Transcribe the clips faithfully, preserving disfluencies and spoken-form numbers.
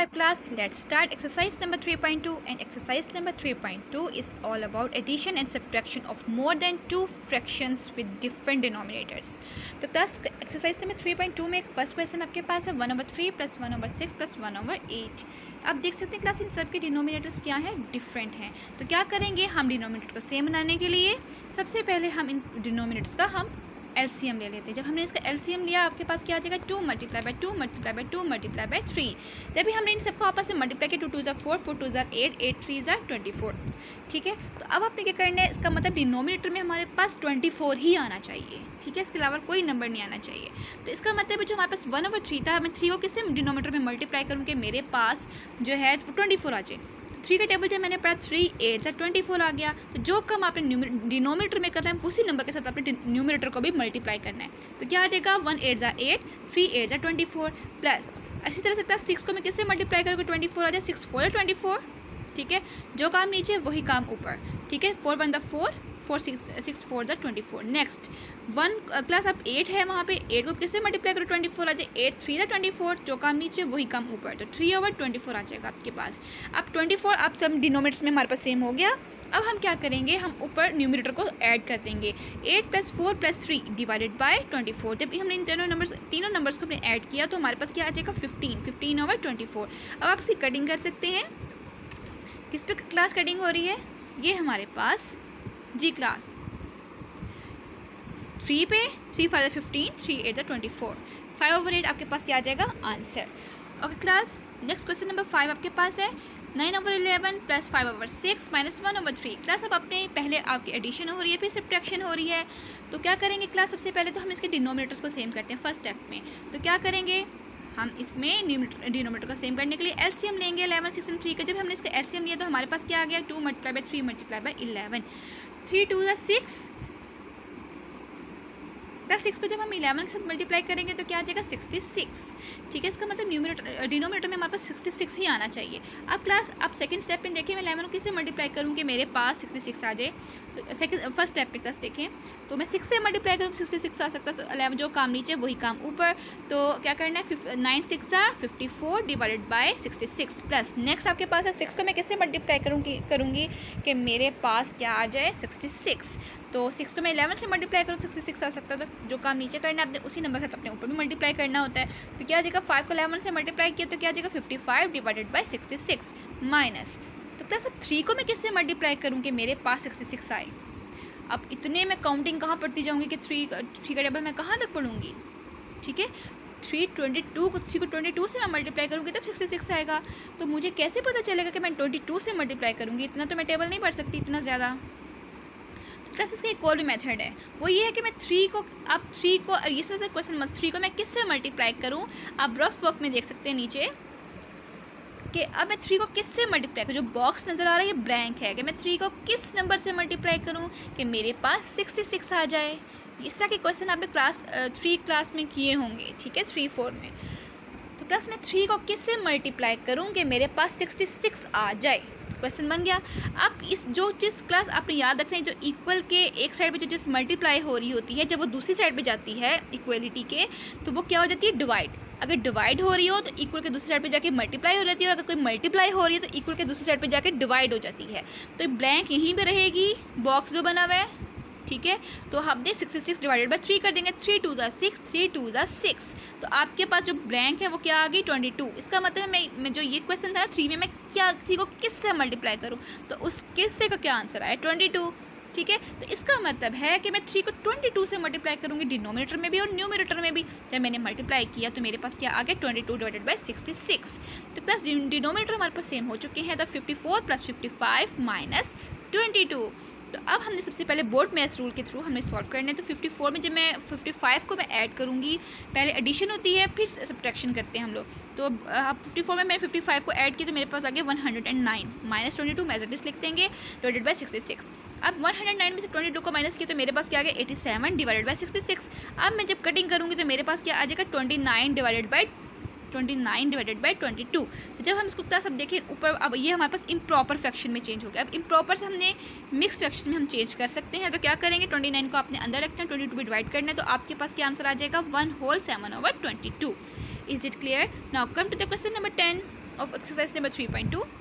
five class, let's start exercise number three point two, and exercise number three point two is all about addition and subtraction of more than two fractions with different denominators. तो class exercise number three point two में एक first question आपके पास है one over three plus one over six plus one over eight. आप देख सकते हैं क्लास इन सब के डिनोमिनेटर्स क्या हैं, डिफरेंट हैं। तो क्या करेंगे हम डिनोमिनेटर को सेम बनाने के लिए सबसे पहले हम इन डिनोमिनेटर्स का हम एलसीएम ले लेते हैं। जब हमने इसका एलसीएम लिया आपके पास क्या आ जाएगा two multiply by two multiply by two multiply by three. जब भी हमने इन सबको आपस में मल्टीप्लाई किया टू टू ज़ा फोर फोर टू ज़ा एट एट थ्री ज़ा ट्वेंटी फोर। ठीक है, तो अब आपने क्या करना है, इसका मतलब डिनोमिनेटर में हमारे पास ट्वेंटी फोर ही आना चाहिए। ठीक है, इसके अलावा कोई नंबर नहीं आना चाहिए। तो इसका मतलब है जो हमारे पास वन ओवर थ्री था, मैं थ्री को किससे डिनोमिनेटर में मल्टीप्लाई करूँ कि मेरे पास जो है ट्वेंटी फोर आ जाए। थ्री का टेबल जब मैंने पढ़ा थ्री एट से ट्वेंटी फोर आ गया। तो जो कम आपने डिनोमिनेटर में करना है उसी नंबर के साथ आपने न्यूमिनेटर को भी मल्टीप्लाई करना है। तो क्या आ जाएगा वन एट ज़ा एट, थ्री एट ज़ा ट्वेंटी फोर प्लस इसी तरह से प्लस सिक्स को मैं किससे मल्टीप्लाई करूँगा, ट्वेंटी फोर आ जाए, सिक्स फोर ट्वेंटी फोर। ठीक है, जो काम नीचे वही काम ऊपर। ठीक है, four one the four, four six six four ज़ा twenty four. Next one class अब एट है, वहाँ पे एट को किससे मल्टीप्लाई करो, ट्वेंटी फोर आ जाए, एट थ्री ज़ा ट्वेंटी फोर, जो काम नीचे वही काम ऊपर। तो थ्री ओवर ट्वेंटी फोर आ जाएगा आपके पास। अब ट्वेंटी फोर अब सब डिनोमिनेटर्स में हमारे पास सेम हो गया। अब हम क्या करेंगे, हम ऊपर न्यूमिनेटर को ऐड कर देंगे। Eight plus four plus three divided by twenty four. जब हमने इन तीनों नंबर्स तीनों नंबर्स को हमने ऐड किया तो हमारे पास क्या आ जाएगा fifteen, fifteen over twenty four. अब आप इसकी कटिंग कर सकते हैं। किस पे क्लास कटिंग हो रही है, ये हमारे पास जी क्लास थ्री पे, three five fifteen, three eight twenty four, five over eight आपके पास क्या आ जाएगा answer. Okay class, next question number five आपके पास है nine over eleven plus five over six minus one over three. Class अब अपने पहले आपकी एडिशन हो रही है फिर सब्ट्रैक्शन हो रही है। तो क्या करेंगे क्लास, सबसे पहले तो हम इसके डिनोमिनेटर्स को सेम करते हैं फर्स्ट स्टेप में। तो क्या करेंगे हम इसमें डिनोमिनेटर को सेम करने के लिए एलसीएम लेंगे इलेवन सिक्स एंड थ्री का। जब हमने इसका एलसीएम लिया तो हमारे पास क्या आ गया, two multiply by three multiply by eleven, three two ज़ा सिक्स प्लस सिक्स को जब हम इलेवन के साथ मल्टीप्लाई करेंगे तो क्या आ जाएगा सिक्सटी सिक्स। ठीक है, इसका मतलब न्यूमिनेटर डिनोमिनेटर में हमारे पास सिक्सटी सिक्स ही आना चाहिए। अब क्लास आप सेकंड स्टेप में देखें, मैं इलेवन को किससे मल्टीप्लाई करूँ कि मेरे पास सिक्सटी सिक्स आ जाए। तो सेकंड फर्स्ट स्टेप पे क्लास देखें तो मैं सिक्स से मल्टीप्लाई करूँ सिक्सटी सिक्स आ सकता है। तो इलेवन जो काम नीचे वही काम ऊपर। तो क्या करना है, nine six are fifty four divided by sixty six plus next आपके पास है सिक्स को मैं किससे मल्टीप्लाई करूँगी करूँगी कि मेरे पास क्या आ जाए सिक्सटी सिक्स। तो सिक्स को मैं इलेवन से मल्टीप्लाई करूँ सिक्सटी सिक्स आ सकता है। तो जो काम नीचे करना है आपने उसी नंबर के साथ अपने ऊपर भी मल्टीप्लाई करना होता है। तो क्या आ जाएगा, फाइव को इलेवन से मल्टीप्लाई किया तो क्या आ जाएगा fifty five divided by sixty six minus. तो प्लस अब थ्री को मैं किससे मल्टीप्लाई करूँ कि मेरे पास सिक्सटी सिक्स आए। अब इतने मैं काउंटिंग कहाँ पढ़ती जाऊँगी कि थ्री थ्री का टेबल मैं कहाँ तक पढ़ूँगी। ठीक है, थ्री ट्वेंटी टू को थ्री को ट्वेंटी टू से मैं मल्टीप्लाई करूँगी तब सिक्सटी सिक्स आएगा। तो मुझे कैसे पता चलेगा कि मैं ट्वेंटी टू से मल्टीप्लाई करूँगी, इतना तो मैं टेबल नहीं पढ़ सकती इतना ज़्यादा। प्लस इसका एक और भी मेथड है, वो ये है कि मैं थ्री को आप थ्री को इस तरह से क्वेश्चन मत थ्री को मैं किससे मल्टीप्लाई करूँ। आप रफ वर्क में देख सकते हैं नीचे कि अब मैं थ्री को किससे मल्टीप्लाई करूँ। जो बॉक्स नज़र आ रहा है ये ब्लैंक है कि मैं थ्री को किस नंबर से मल्टीप्लाई करूँ कि मेरे पास सिक्सटी सिक्स आ जाए। इस तरह के क्वेश्चन आपने क्लास थ्री क्लास में किए होंगे। ठीक है, थ्री फोर में। तो प्लस मैं थ्री को किससे मल्टीप्लाई करूँ कि मेरे पास सिक्सटी सिक्स आ जाए। क्वेश्चन बन गया। आप इस जो चीज़ क्लास आपने याद रखना है, जो इक्वल के एक साइड पे जो चीज़ मल्टीप्लाई हो रही होती है जब वो दूसरी साइड पे जाती है इक्वलिटी के तो वो क्या हो जाती है डिवाइड। अगर डिवाइड हो रही हो तो इक्वल के दूसरी साइड पे जाके मल्टीप्लाई हो जाती है, और अगर कोई मल्टीप्लाई हो रही है तो इक्वल के दूसरी साइड पे जाके डिवाइड हो जाती है। तो ब्लैंक यहीं पे रहेगी, बॉक्स जो बना हुआ है। ठीक है, तो हमने sixty six divided by three कर देंगे, थ्री टू ज़ा सिक्स, थ्री टू ज़ा सिक्स। तो आपके पास जो ब्लैंक है वो क्या आ गई ट्वेंटी टू। इसका मतलब मैं, मैं जो ये क्वेश्चन था थ्री में मैं क्या थ्री को किससे मल्टीप्लाई करूँ, तो उस किससे का क्या आंसर आया ट्वेंटी टू। ठीक है, तो इसका मतलब है कि मैं थ्री को ट्वेंटी टू से मल्टीप्लाई करूँगी डिनोमिनेटर में भी और न्यूमिनेटर में भी। जब मैंने मल्टीप्लाई किया तो मेरे पास क्या आ गया twenty two divided by sixty six. तो प्लस डिनोमिनेटर हमारे पास सेम हो चुके हैं। तो fifty four plus fifty five minus twenty two. तो अब हमने सबसे पहले बोर्ड मैथ्स रूल के थ्रू हमें सॉल्व करना है। तो फिफ्टी फोर में जब मैं फिफ्टी फाइव को मैं ऐड करूँगी, पहले एडिशन होती है फिर सब्ट्रैक्शन करते हैं हम लोग। तो अब फिफ्टी फोर में मैंने फिफ्टी फाइव को ऐड किया तो मेरे पास आ गया one hundred nine minus twenty two मेजर लिख देंगे डिवाइडेड बाई सिक्सटी सिक्स। अब वन हंड्रेड नाइन में से ट्वेंटी टू को माइनस किया तो मेरे पास क्या आ गया eighty seven divided by sixty six. अब मैं जब कटिंग करूँगी तो मेरे पास क्या आ जाएगा twenty nine divided by twenty nine divided by twenty two. तो जब हम इसको क्लास अब देखें ऊपर, अब ये हमारे पास इम्प्रॉपर फ्रैक्शन में चेंज हो गया। अब इम्प्रॉपर से हमने मिक्स फ्रैक्शन में हम चेंज कर सकते हैं। तो क्या करेंगे, ट्वेंटी नाइन को आपने अंदर रखना है, ट्वेंटी टू भी डिवाइड करना है। तो आपके पास क्या आंसर आ जाएगा one whole seven over twenty two. Is it clear? Now come to the question number ten. Of exercise number three point two,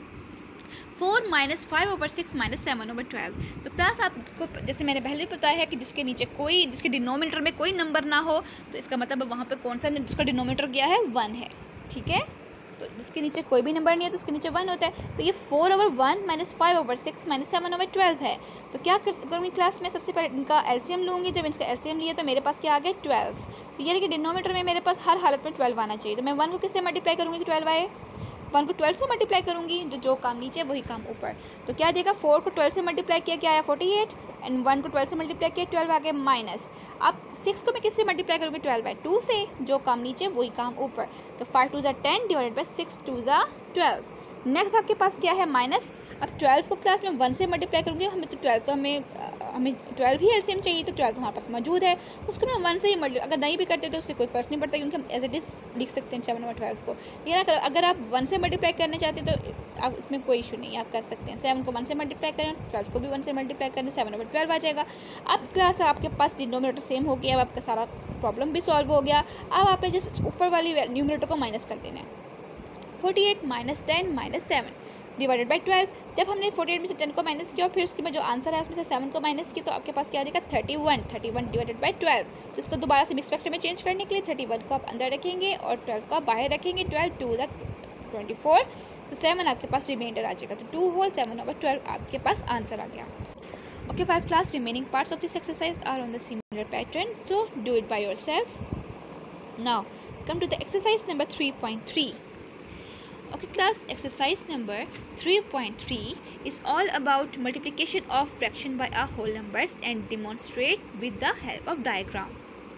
four minus five over six minus seven over twelve. तो class आपको जैसे मैंने पहले भी बताया है कि जिसके नीचे कोई जिसके डिनोमिनेटर में कोई नंबर ना हो तो इसका मतलब वहाँ पे कौन सा जिसका डिनोमिनेटर क्या है, वन है। ठीक है, तो जिसके नीचे कोई भी नंबर नहीं है तो उसके नीचे वन होता है। तो ये four over one minus five over six minus seven over twelve है। तो क्या करूँगी क्लास में, सबसे पहले इनका एलसीएम लूँगी। जब इसका एलसीएम लिया तो मेरे पास क्या आ गया, ट्वेल्व। तो ये कि डिनोमिनेटर में मेरे पास हर हालत में ट्वेल्व आना चाहिए। तो मैं वन को किससे मल्टीप्लाई करूँगी कि ट्वेल्व आए, वन को ट्वेल्व से मल्टीप्लाई करूँगी, जो जो काम नीचे वही काम ऊपर। तो क्या देगा, फोर को ट्वेल्व से मल्टीप्लाई किया क्या आया, फोर्टी एट, एंड वन को ट्वेल्व से मल्टीप्लाई किया ट्वेल्व आ गया, माइनस। अब सिक्स को मैं किससे मल्टीप्लाई करूँगी, ट्वेल्व बाई टू से, जो काम नीचे वही काम ऊपर। तो फाइव टू ज़ा ten divided by six two ज़ा ट्वेल्व। नेक्स्ट आपके पास क्या है, माइनस। अब ट्वेल्व को क्लास में वन से मल्टीप्लाई करूँगी, हमें तो ट्वेल्व तो हमें हमें ट्वेल्व ही एलसीएम चाहिए, तो ट्वेल्व तो हमारे पास मौजूद है, तो उसको मैं वन से ही मल्टी अगर नहीं भी करते तो उससे कोई फ़र्क नहीं पड़ता, क्योंकि हम एज इट इज़ लिख सकते हैं सेवन ओवर ट्वेल्व को। ये ना कर, अगर आप वन से मल्टीप्लाई करना चाहते हैं तो आप इसमें कोई इशू नहीं है, आप कर सकते हैं। सेवन को वन से मल्टीप्लाई करें, ट्वेल्व को भी वन से मल्टीप्लाई करें, सेवन ओवर ट्वेल्व आ जाएगा। अब क्लास आपके पास डिनोमिनेटर सेम हो गया, अब आपका सारा प्रॉब्लम भी सॉल्व हो गया। अब आप जस्ट ऊपर वाली न्यूमिनेटर को माइनस कर देना है। Forty eight minus ten minus seven divided by twelve. जब हमने फोर्टी एट में से टेन को माइनस किया और फिर उसके बाद जो आंसर है उसमें से सेवन को माइनस किया, तो आपके पास क्या आ जाएगा, thirty one. Thirty one divided by twelve. तो इसको दोबारा से मिक्स फैक्टर में चेंज करने के लिए थर्टी वन को आप अंदर रखेंगे और ट्वेल्व को आप बाहर रखेंगे। Twelve two the twenty four, तो सेवन आपके पास रिमाइंडर आ जाएगा। तो two whole seven over twelve आपके पास आंसर आ गया। Okay five class, remaining parts of this exercise are on the similar pattern, so do it by yourself. Now come to the exercise number three point three. Okay class, exercise number three point three is all about multiplication of fraction by a whole numbers and demonstrate with the help of diagram.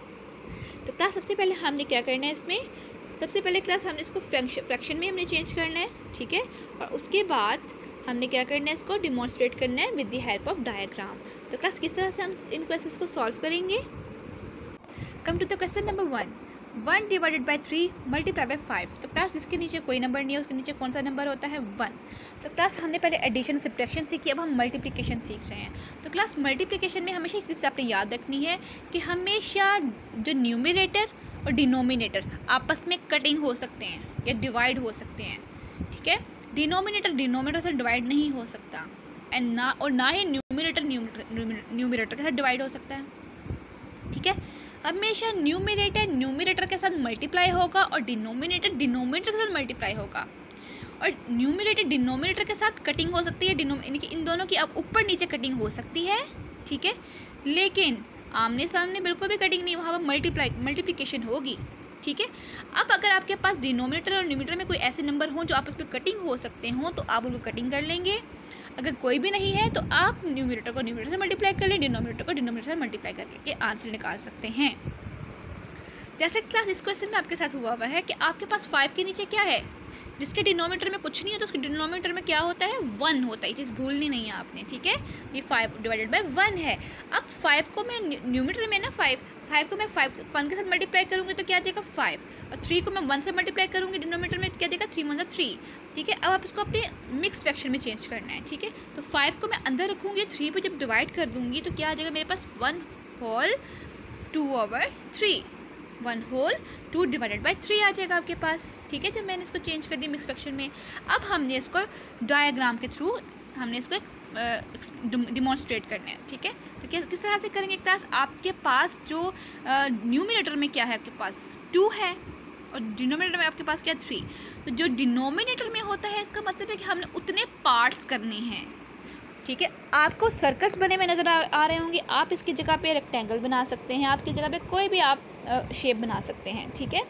तो class सबसे पहले हमने क्या करना है, इसमें सबसे पहले क्लास हमने इसको फ्रैक्शन में हमने चेंज करना है, ठीक है, और उसके बाद हमने क्या करना है, इसको डिमॉन्स्ट्रेट करना है with the help of diagram. तो क्लास किस तरह से हम इन क्वेश्चंस को सॉल्व करेंगे। Come to the question number one, one divided by three multiply by five. तो क्लास जिसके नीचे कोई नंबर नहीं है उसके नीचे कौन सा नंबर होता है, वन। तो क्लास हमने पहले एडिशन सब्ट्रैक्शन सीखी, अब हम मल्टीप्लिकेशन सीख रहे हैं। तो क्लास मल्टीप्लिकेशन में हमेशा एक चीज़ आपने याद रखनी है कि हमेशा जो न्यूमरेटर और डिनोमिनेटर आपस में कटिंग हो सकते हैं या डिवाइड हो सकते हैं, ठीक है। डिनोमिनेटर डिनोमिनेटर से डिवाइड नहीं हो सकता, एंड ना और ना ही न्यूमरेटर न्यूमरेटर के साथ डिवाइड हो सकता है, ठीक है। हमेशा न्यूमरेटर न्यूमरेटर के साथ मल्टीप्लाई होगा और डिनोमिनेटर डिनोमिनेटर के साथ मल्टीप्लाई होगा, और न्यूमरेटर डिनोमिनेटर के साथ कटिंग हो सकती है, यानी कि इन दोनों की अब ऊपर नीचे कटिंग हो सकती है, ठीक है, लेकिन आमने सामने बिल्कुल भी कटिंग नहीं, वहाँ पर मल्टीप्लाई मल्टीप्लिकेशन होगी, ठीक है। अब अगर आपके पास डिनोमिनेटर और न्यूमरेटर में कोई ऐसे नंबर हों जो आपस में कटिंग हो सकते हों तो आप उनको कटिंग कर लेंगे। अगर कोई भी नहीं है तो आप न्यूमरेटर को न्यूमरेटर से मल्टीप्लाई कर लें, डिनोमिनेटर को डिनोमिनेटर से मल्टीप्लाई करके आंसर निकाल सकते हैं। जैसे क्लास इस क्वेश्चन में आपके साथ हुआ हुआ है कि आपके पास फाइव के नीचे क्या है, जिसके डिनोमिनेटर में कुछ नहीं होता, उसके डिनोमिनेटर में क्या होता है, वन होता है। ये चीज़ भूलनी नहीं है आपने, ठीक है। ये फाइव डिवाइडेड बाय वन है। अब फाइव को मैं न्यूमरेटर में ना फाइव फाइव को मैं फाइव वन के साथ मल्टीप्लाई करूँगी तो क्या देगा फाइव, और थ्री को मैं वन से मल्टीप्लाई करूँगी डिनोमिनेटर में तो क्या देगा थ्री वन ज़ा थ्री, ठीक है। अब आप इसको अपने मिक्स फ्रैक्शन में चेंज करना है, ठीक है। तो फाइव को मैं अंदर रखूँगी, थ्री पर जब डिवाइड कर दूँगी तो क्या आ जाएगा मेरे पास one whole two over three, one whole two divided by three आ जाएगा आपके पास, ठीक है। जब मैंने इसको चेंज कर दी मिक्स फ्रैक्शन में, अब हमने इसको डायग्राम के थ्रू हमने इसको डिमॉन्स्ट्रेट करना है, ठीक है। तो किस किस तरह से करेंगे क्लास, आपके पास जो न्यूमिनेटर में क्या है, आपके पास टू है और डिनोमिनेटर में आपके पास क्या थ्री। तो जो डिनोमिनेटर में होता है इसका मतलब है कि हमने उतने पार्ट्स करने हैं, ठीक है। आपको सर्कल्स बने हुए नज़र आ, आ रहे होंगे, आप इसकी जगह पे रेक्टेंगल बना सकते हैं, आपकी जगह पे कोई भी आप शेप बना सकते हैं, ठीक है।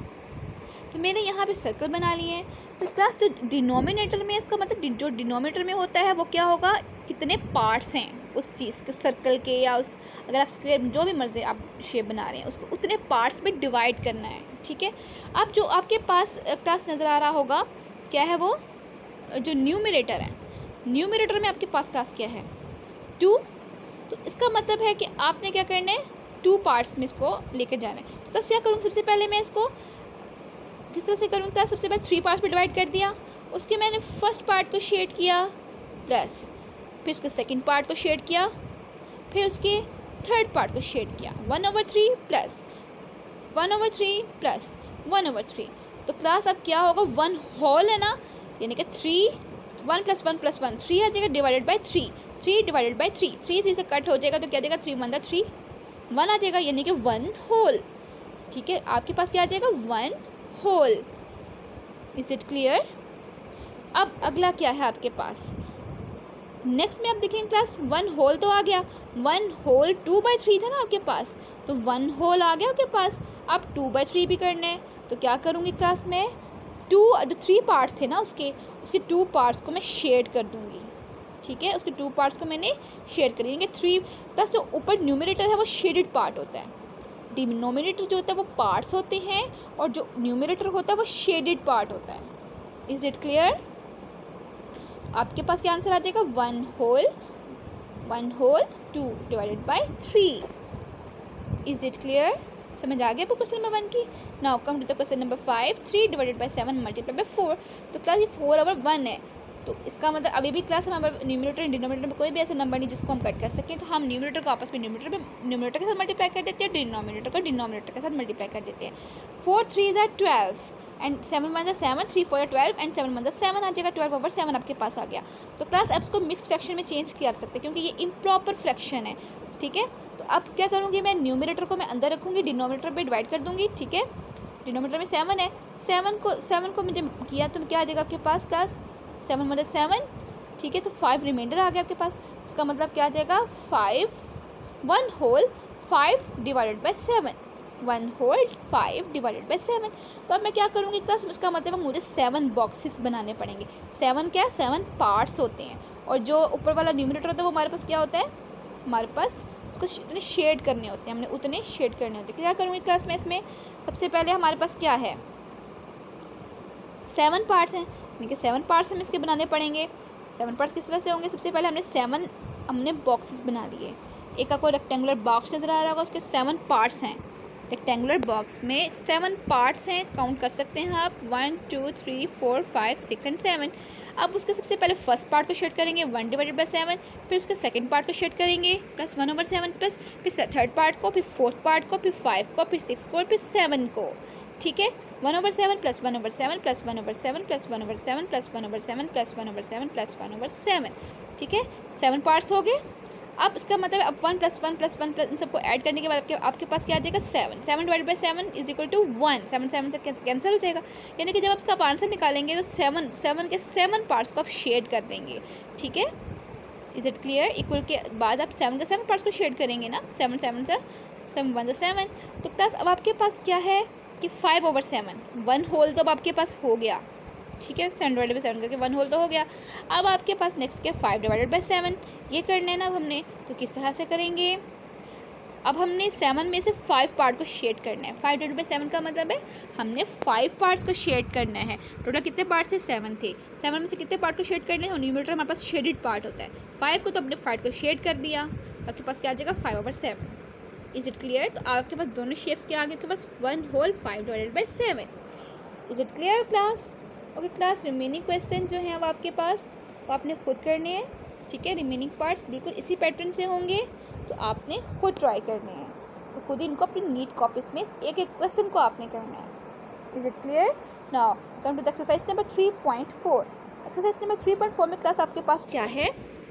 तो मैंने यहाँ पे सर्कल बना लिए हैं। तो क्लास जो डिनोमिनेटर में, इसका मतलब जो डिनोमिनेटर में होता है वो क्या होगा, कितने पार्ट्स हैं उस चीज़ के, सर्कल के या उस अगर आप स्क्वायर जो भी मर्जी आप शेप बना रहे हैं उसको उतने पार्ट्स में डिवाइड करना है, ठीक है। अब जो आपके पास क्लास नज़र आ रहा होगा क्या है, वो जो न्यूमरेटर है, न्यूमरेटर में आपके पास क्लास क्या है, टू। तो इसका मतलब है कि आपने क्या करना है, टू पार्ट्स में इसको लेकर जाना है। तो बस क्या करूँ, सबसे पहले मैं इसको किस तरह से करूँ क्लास, सबसे पहले थ्री पार्ट्स में डिवाइड कर दिया, उसके मैंने फर्स्ट पार्ट को शेड किया प्लस, फिर उसके सेकंड पार्ट को शेड किया, फिर उसके थर्ड पार्ट को शेड किया, one over three plus one over three plus one over three. तो क्लास अब क्या होगा, वन होल है ना, यानी कि three, one plus one plus one three आ जाएगा divided by three, three divided by three, three three से कट हो जाएगा तो क्या आ जाएगा, थ्री वन दा थ्री, वन आ जाएगा यानी कि वन होल। ठीक है, आपके पास क्या आ जाएगा, one whole. Is it clear? अब अगला क्या है आपके पास, नेक्स्ट में आप देखेंगे क्लास वन होल तो आ गया, one whole two by three था ना आपके पास, तो वन होल आ गया आपके पास। अब टू बाई थ्री भी करना है तो क्या करूँगी क्लास में, टू जो थ्री पार्ट्स थे ना उसके उसके टू पार्ट्स को मैं शेड कर दूँगी। ठीक है, उसके टू पार्ट्स को मैंने शेड कर दिया। थ्री प्लस जो ऊपर न्यूमरेटर है वो शेडेड पार्ट होता है, डिनोमिनेटर जो होता है वो पार्ट्स होते हैं और जो न्यूमरेटर होता है वो शेडेड पार्ट होता है। Is it clear? आपके पास क्या आंसर आ जाएगा, one whole, one whole two divided by three. Is it clear? समझ आ गया आपको क्वेश्चन नंबर वन की? Now come to the question number five, three divided by seven multiply by four. तो क्लास ये फोर ओवर वन है, तो इसका मतलब अभी भी क्लास हमारे न्यूमरेटर एंड डिनोमिनेटर में कोई भी ऐसा नंबर नहीं जिसको हम कट कर सकें, तो हम न्यूमरेटर को आपस में न्यूमरेटर में न्यूमरेटर के साथ मल्टीप्लाई कर देते हैं, डिनोमिनेटर को डिनोमिनेटर के साथ मल्टीप्लाई कर देते हैं। फोर थ्री ज़ा ट्वेल्व एंड सेवन वन ज़ा seven, three four twelve and seven one ज़ा सेवन आ जाएगा, ट्वेल्व ओवर सेवन आपके पास आ गया। तो क्लास अब इसको मिक्स फ्रैक्शन में चेंज कर सकते हैं क्योंकि ये इम्प्रॉपर फ्रैक्शन है। ठीक है, तो अब क्या करूँगी मैं, न्यूमरेटर को मैं अंदर रखूँगी, डिनोमिनेटर पे डिवाइड कर दूँगी। ठीक है, डिनोमिनेटर में सेवन है, सेवन को सेवन को मुझे किया तो क्या आ जाएगा आपके पास क्लास, सेवन मतलब सेवन। ठीक है, तो फाइव रिमाइंडर आ गया आपके पास, इसका मतलब क्या आ जाएगा, five, one whole five divided by seven, one whole five divided by seven. तो अब मैं क्या करूँगी क्लास, इसका मतलब मुझे सेवन बॉक्सेस बनाने पड़ेंगे। सेवन क्या, सेवन पार्ट्स होते हैं और जो ऊपर वाला न्यूमरेटर होता है वो हमारे पास क्या होता है, हमारे पास उसको उतने शेड करने होते हैं, हमने उतने शेड करने होते हैं। क्या करूँगी क्लास में, इसमें सबसे पहले हमारे पास क्या है, सेवन पार्ट्स हैं, यानी कि सेवन पार्ट्स हमें इसके बनाने पड़ेंगे। सेवन पार्ट्स किस तरह से होंगे, सबसे पहले हमने सेवन हमने बॉक्सेस बना लिए। एक आपको रेक्टेंगुलर बॉक्स नज़र आ रहा होगा, उसके सेवन पार्ट्स हैं। रेक्टेंगुलर बॉक्स में सेवन पार्ट्स हैं, काउंट कर सकते हैं आप, one two three four five six and seven. अब उसके सबसे पहले फर्स्ट पार्ट को शेड करेंगे, वन डिवाइडेड बाई सेवन, फिर उसके सेकंड पार्ट को शेड करेंगे plus one over seven, plus फिर थर्ड पार्ट को, फिर फोर्थ पार्ट को, फिर फाइव को, फिर सिक्स को, फिर सेवन को। ठीक है, one over seven plus one over seven plus one over seven plus one over seven plus one over seven plus one over seven plus one over seven. ठीक है, सेवन पार्ट्स हो गए। अब इसका मतलब अब one plus one plus one plus इन सबको ऐड करने के बाद आपके आपके पास क्या आ जाएगा, seven, seven divide by seven is equal to one, seven seven से कैंसिल हो जाएगा, यानी कि जब आप इसका आंसर निकालेंगे तो सेवन सेवन के सेवन पार्ट्स को आप शेड कर देंगे। ठीक है, इज इट क्लियर? इक्वल के बाद आप सेवन के सेवन पार्ट्स को शेड करेंगे ना, सेवन सेवन से सेवन वन से सेवन। तो प्लस अब आपके पास क्या है कि five over seven, one whole तो अब आपके पास हो गया। ठीक है, सेवन डिवाइडेड बाई सेवन करके वन होल तो हो गया। अब आपके पास नेक्स्ट क्या, फाइव डिवाइडेड बाई सेवन, ये करना है ना अब हमने, तो किस तरह से करेंगे, अब हमने सेवन में से फाइव पार्ट को शेड करना है। फाइव डिवाइडेड बाई सेवन का मतलब है हमने फाइव पार्ट्स को शेड करना है। टोटल कितने पार्ट्स थे, सेवन थे, सेवन में से कितने पार्ट को शेड करने हैं, न्यूमरेटर हमारे पास शेडेड पार्ट होता है, फाइव को तो अपने फाइव को शेड कर दिया, आपके पास क्या आ जाएगा, five over seven. Is it clear? तो आपके पास दोनों शेप्स क्या आ गए, आपके पास one whole five divided by seven. Is it clear class? Okay class, remaining question जो हैं अब आपके पास वो आपने खुद करने हैं। ठीक है, रिमेनिंग पार्ट्स बिल्कुल इसी पैटर्न से होंगे, तो आपने खुद ट्राई करने हैं, तो खुद ही इनको अपनी नीट कॉपीज में एक एक क्वेश्चन को आपने करना है। Is it clear? Now come to the exercise number three point four. Exercise number three point four में क्लास आपके पास क्या है,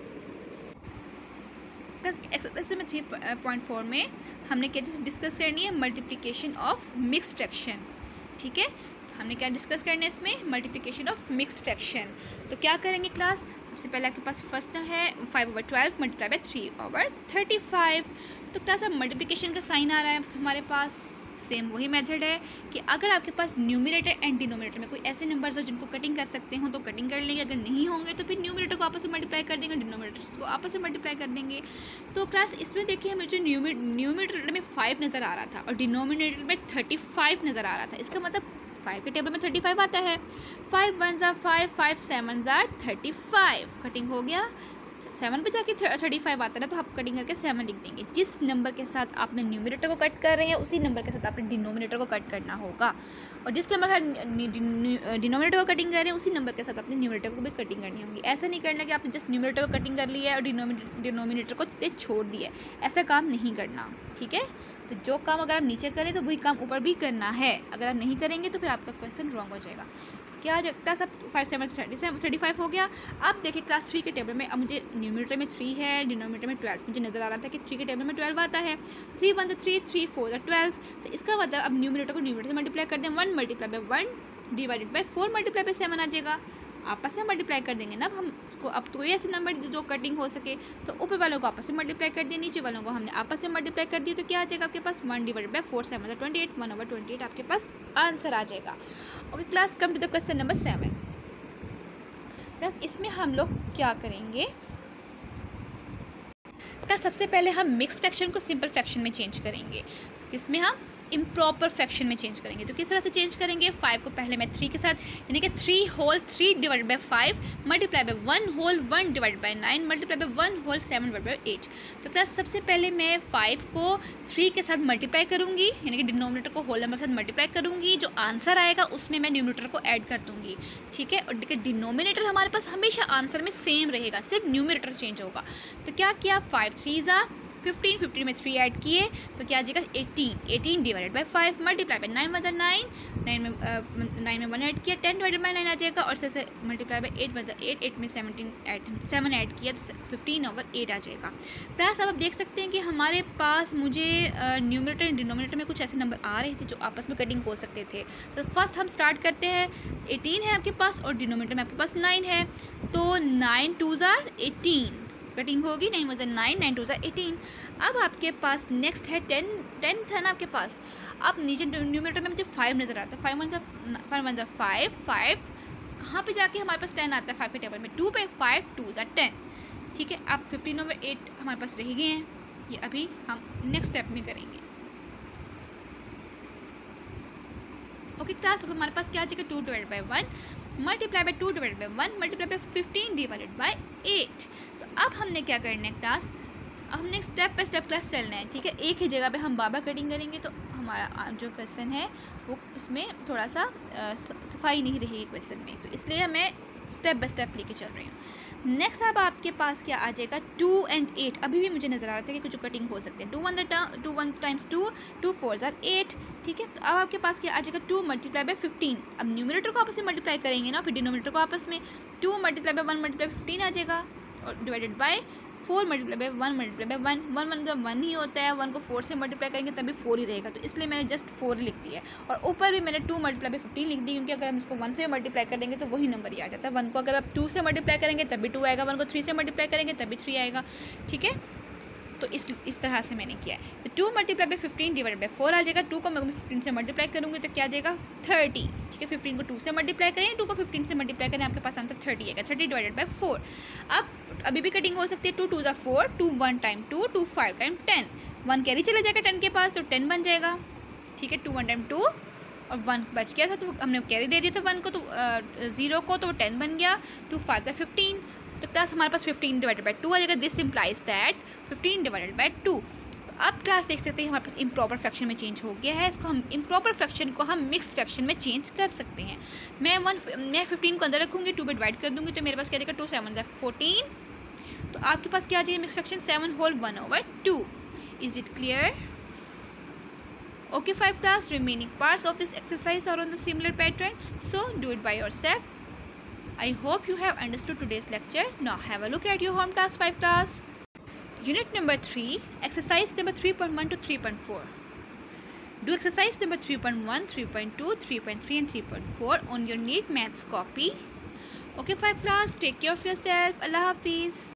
exercise number three point four में हमने क्या डिस्कस करनी है, मल्टीप्लिकेशन ऑफ मिक्स्ड फ्रैक्शन। ठीक है, हमने क्या डिस्कस करना है इसमें, मल्टीप्लिकेशन ऑफ मिक्स्ड फ्रैक्शन। तो क्या करेंगे क्लास, सबसे पहले आपके पास फर्स्ट है five over twelve multiply by three over thirty five. तो क्लास अब मल्टीप्लिकेशन का साइन आ रहा है हमारे पास, सेम वही मेथड है कि अगर आपके पास न्यूमरेटर एंड डिनोमिनेटर में कोई ऐसे नंबर्स हो जिनको कटिंग कर सकते हो तो कटिंग कर लेंगे, अगर नहीं होंगे तो फिर न्यूमरेटर को आपस में मल्टीप्लाई कर देंगे, डिनोमिनेटर को आपस में मल्टीप्लाई कर देंगे। तो क्लास इसमें देखिए हमें जो न्यूमरेटर में फाइव नज़र आ रहा था और डिनोमिनेटर में थर्टी फाइव नज़र आ रहा था, इसका मतलब फाइव के टेबल में थर्टी फाइव आता है, फाइव वन ज़ा फाइव, फाइव सेवन ज़ा थर्टी फाइव, कटिंग हो गया, सेवन पे जाके थर्टी फाइव आता है ना, तो आप कटिंग करके सेवन लिख देंगे। जिस नंबर के साथ आपने न्यूमरेटर को कट कर रहे हैं उसी नंबर के साथ आपने डिनोमिनेटर को कट करना होगा, और जिस नंबर का डिनोमिनेटर को कटिंग कर रहे हैं उसी नंबर के साथ आपने न्यूमरेटर को भी कटिंग करनी होगी। ऐसा नहीं करना कि आपने जस्ट न्यूमरेटर को कटिंग कर लिया है और डिनोमिनेटर को छोड़ दिया है, ऐसा काम नहीं करना, ठीक है। तो जो काम अगर आप नीचे करें तो वही काम ऊपर भी करना है, अगर आप नहीं करेंगे तो फिर आपका क्वेश्चन रॉन्ग हो जाएगा। क्या क्लास अब five seven thirty seven thirty five हो गया। अब देखिए क्लास थ्री के टेबल में, अब मुझे न्यूमरेटर में थ्री है, डिनोमिनेटर में ट्वेल्व, मुझे नज़र आ रहा था कि थ्री के टेबल में ट्वेल्व आता है। थ्री वन द थ्री, थ्री फोर द ट्वेल्व, तो इसका मतलब अब न्यूमरेटर को न्यूमरेटर से मल्टीप्लाई कर दें, one multiply by one divided by four multiply by seven आ जाएगा। आपस में मल्टीप्लाई कर देंगे ना अब हम इसको। अब तो ये ऐसे नंबर जो कटिंग हो सके, तो ऊपर वालों को आपस में मल्टीप्लाई कर दिया, नीचे वालों को हमने आपस में मल्टीप्लाई कर दिया, तो क्या आ जाएगा आपके पास one divided by four seven twenty eight, one over twenty eight आपके पास आंसर आ जाएगा। Okay class, come to the question number seven. Class इसमें हम लोग क्या करेंगे, क्लास सबसे पहले हम मिक्स फ्रैक्शन को सिंपल फ्रैक्शन में चेंज करेंगे, इसमें हम इम्प्रॉपर फ्रैक्शन में चेंज करेंगे। तो किस तरह से चेंज करेंगे, फाइव को पहले मैं थ्री के साथ, यानी कि three whole three divided by five multiply by one whole one divided by nine multiply by one whole seven divided by eight. तो क्लास सबसे पहले मैं फाइव को थ्री के साथ मल्टीप्लाई करूँगी, यानी कि डिनोमिनेटर को होल नंबर के साथ मल्टीप्लाई करूँगी, जो आंसर आएगा उसमें मैं न्यूमरेटर को ऐड कर दूँगी, ठीक है। और देखिए डिनोमिनेटर हमारे पास हमेशा आंसर में सेम रहेगा, सिर्फ न्यूमरेटर चेंज होगा। तो क्या किया, फाइव थ्री ज़ा फिफ्टीन, फिफ्टीन में थ्री ऐड किए तो क्या आ जाएगा eighteen, eighteen divided by five multiply by nine मतलब नाइन, नाइन में नाइन में वन ऐड किया, टेन डिवाइडेड बाई नाइन आ जाएगा, और से मल्टीप्लाई बाई एट मतलब एट, एट में सेवनटीन ऐड सेवन ऐड किया तो फिफ्टीन ओवर एट आ जाएगा। प्लस अब आप देख सकते हैं कि हमारे पास मुझे न्यूमरेटर एंड डिनोमिनेटर में कुछ ऐसे नंबर आ रहे थे जो आपस में कटिंग हो सकते थे। तो फर्स्ट हम स्टार्ट करते हैं, एटीन है आपके पास और डिनोमिनेटर में आपके पास नाइन है, तो नाइन टू ज़ार एटीन कटिंग होगी, नाइन वजन नाइन, नाइन टू ज़ा एटीन। अब आपके पास नेक्स्ट है टेन, टेन था ना आपके पास। अब नीचे न्यूमरेटर में मुझे फाइव नज़र आता है, फाइव वन ज़ा फाइव वन ज़ा फाइव, फाइव कहाँ पे जाके हमारे पास टेन आता है, फाइव के टेबल में टू पे, फाइव टू ज़ा टेन, ठीक है। अब फिफ्टीन ओवर एट हमारे पास रह गए हैं, ये अभी हम नेक्स्ट स्टेप में करेंगे। ओके क्लास, अब हमारे पास क्या आ जाएगा, two divided by one multiply by two divided by one multiply by fifteen divided by eight. तो अब हमने क्या करना है क्लास, अब हमने स्टेप बाय स्टेप क्लास चलना है, ठीक है। एक ही जगह पे हम बाबा कटिंग करेंगे तो हमारा जो क्वेश्चन है वो इसमें थोड़ा सा सफाई नहीं रहेगी क्वेश्चन में, तो इसलिए हमें स्टेप बाय स्टेप लेके चल रही हूँ। नेक्स्ट अब आपके पास क्या आ जाएगा, टू एंड एट, अभी भी मुझे नज़र आ रहा था कि कुछ कटिंग हो सकते हैं। टू वन द two one times two, two four ज़ार एट, ठीक है। तो अब आपके पास क्या आ जाएगा, टू मल्टीप्लाई बाई फिफ्टीन। अब न्यूमरेटर को आपस में मल्टीप्लाई करेंगे ना, फिर डिनोमिनेटर को आपस में, two multiply by one multiply fifteen आ जाएगा, और divided by four multiply by one multiply by one, one one जब वन ही होता है, वन को फोर से मल्टीप्लाई करेंगे तभी फोर ही रहेगा, तो इसलिए मैंने जस्ट फोर लिख दिया है। और ऊपर भी मैंने टू मल्टीप्लाई बाई फिफ्टीन लिख दी, क्योंकि अगर हम इसको वन से मल्टीप्लाई कर देंगे तो वही नंबर ही आ जाता है। वन को अगर आप टू से मल्टीप्लाई करेंगे तभी टू आएगा, वन को थ्री से मल्टीप्लाई करेंगे तभी थ्री आएगा, ठीक है। तो इस इस तरह से मैंने किया है। तो two multiply by fifteen divide by four आ जाएगा, टू को मैं फिफ्टीन से मल्टीप्लाई करूँगी तो क्या आ जाएगा, थर्टी, ठीक है। फिफ्टीन को टू से मल्टीप्लाई करें, टू को फिफ्टीन से मल्टीप्लाई करें, आपके पास आंसर थर्टी आएगा, थर्टी डिवाइडेड बाई फोर। अब अभी भी कटिंग हो सकती है, टू टू ज़ा four, two one time two, two five time ten, one carry चला जाएगा टेन के पास तो टेन बन जाएगा, ठीक है। टू वन टाइम टू और वन बच गया था तो हमने कैरी दे दिया था वन को, तो ज़ीरो को, तो टेन बन गया, टू फाइव ज़ा फिफ्टीन, तो क्लास हमारे पास फिफ्टीन डिवाइडेड बाई टू आ जाएगा। This implies that fifteen divided by two. तो अब क्लास देख सकते हैं हमारे पास इम्प्रॉपर फ्रैक्शन में चेंज हो गया है, इसको हम इम्प्रॉपर फ्रैक्शन को हम मिक्स्ड फ्रैक्शन में चेंज कर सकते हैं। मैं वन मैं फिफ्टीन को अंदर रखूँगी, टू पे डिवाइड कर दूँगी तो मेरे पास क्या देगा, टू सेवन ज़ा फोर्टीन, तो आपके पास क्या आ जाएगा mix fraction, seven whole one over two. Is it clear? Okay, five class, remaining parts of this exercise are on the similar pattern, so do it by yourself. I hope you have understood today's lecture. Now have a look at your home task five class. Unit number three, exercise number three point one to three point four. Do exercise number three point one, three point two, three point three and three point four on your neat maths copy. Okay, five class, take care of yourself. Allah Hafiz.